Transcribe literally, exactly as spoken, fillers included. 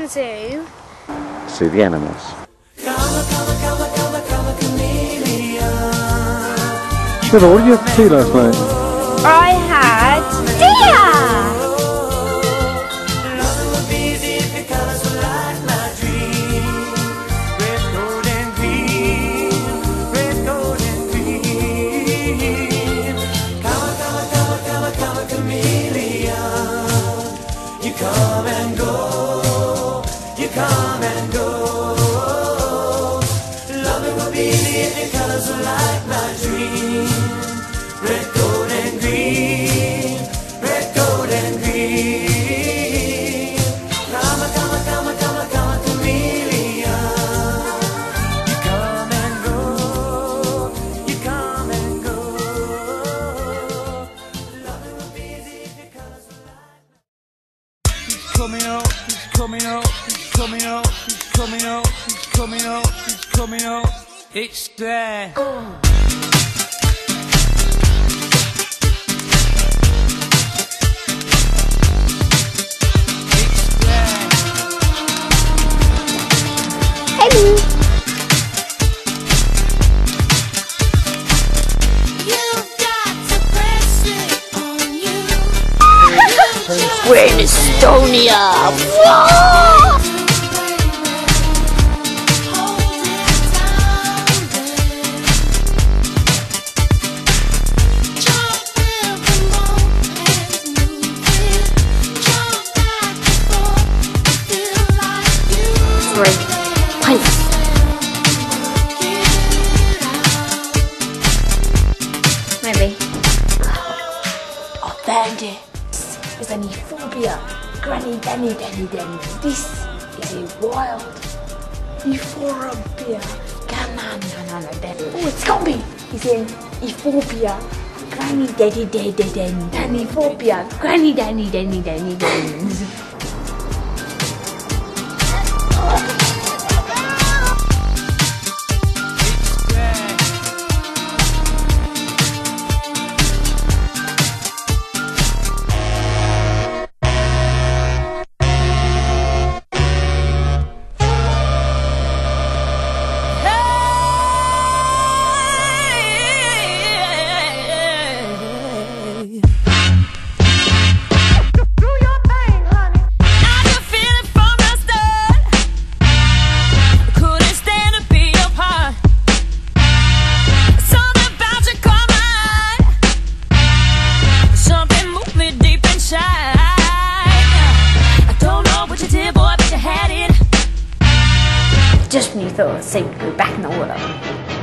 to do? See the animals. Trevor, what did you have for tea last night? I had deer! You come and go, you come and go. Love it will be easy if your colors are like my dream. Red, gold, and green. Red, gold, and green. Come a, come a, come a, come a, come a chameleon. You come and go, you come and go. Love it will be easy if your colors are like. He's coming up, he's coming up, he's coming up, he's coming up, he's coming up, he's coming up. It's there. Hello. You've got to press it on you. We're in Estonia. Whoa! Three pints. Maybe. I found it. It's an euphorbia. Granny, Danny, Danny, Danny. This is a wild euphorbia. Come on, no, no, no, Danny. Oh, it's got me. It's an euphorbia. Granny, Daddy, Daddy, Danny, Danny, phobia. Granny, Danny, Danny, Danny, Danny. Just when you thought I'd say go back in the water.